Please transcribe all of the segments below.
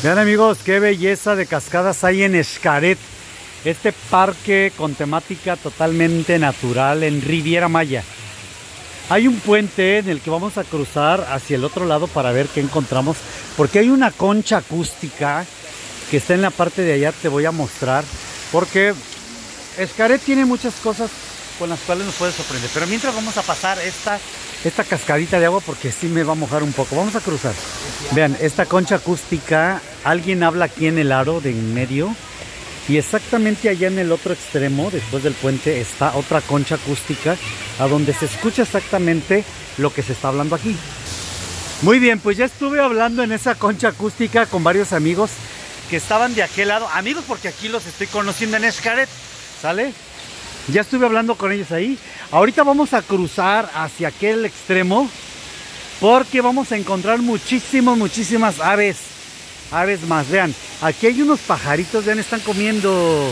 Vean amigos, qué belleza de cascadas hay en Xcaret. Este parque con temática totalmente natural en Riviera Maya. Hay un puente en el que vamos a cruzar hacia el otro lado para ver qué encontramos. Porque hay una concha acústica que está en la parte de allá, te voy a mostrar. Porque Xcaret tiene muchas cosas con las cuales nos puede sorprender. Pero mientras vamos a pasar esta cascadita de agua porque sí me va a mojar un poco. Vamos a cruzar. Vean, esta concha acústica, alguien habla aquí en el aro de en medio. Y exactamente allá en el otro extremo, después del puente, está otra concha acústica a donde se escucha exactamente lo que se está hablando aquí. Muy bien, pues ya estuve hablando en esa concha acústica con varios amigos que estaban de aquel lado. Amigos, porque aquí los estoy conociendo en Xcaret, ¿sale? Ya estuve hablando con ellos ahí. Ahorita vamos a cruzar hacia aquel extremo porque vamos a encontrar muchísimas aves. Aves más, vean, aquí hay unos pajaritos, vean, están comiendo.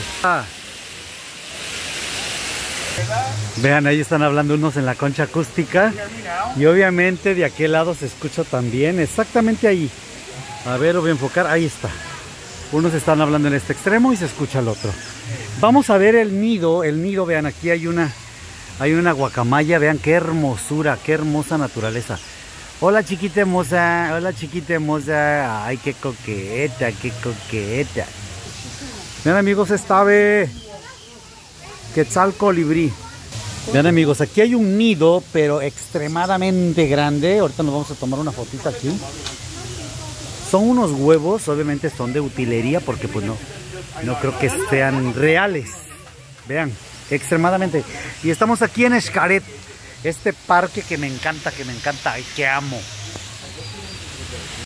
Vean, ahí están hablando unos en la concha acústica. Y obviamente de aquel lado se escucha también, exactamente ahí. A ver, lo voy a enfocar, ahí está. Unos están hablando en este extremo y se escucha el otro. Vamos a ver el nido, vean, aquí hay una guacamaya, vean qué hermosura, qué hermosa naturaleza. Hola chiquita hermosa, ay qué coqueta, qué coqueta. Vean amigos, esta ave Quetzal colibrí. Vean amigos, aquí hay un nido, pero extremadamente grande. Ahorita nos vamos a tomar una fotita aquí. Son unos huevos, obviamente son de utilería porque pues no creo que sean reales. Vean, extremadamente. Y estamos aquí en Xcaret. Este parque que me encanta, ay, que amo.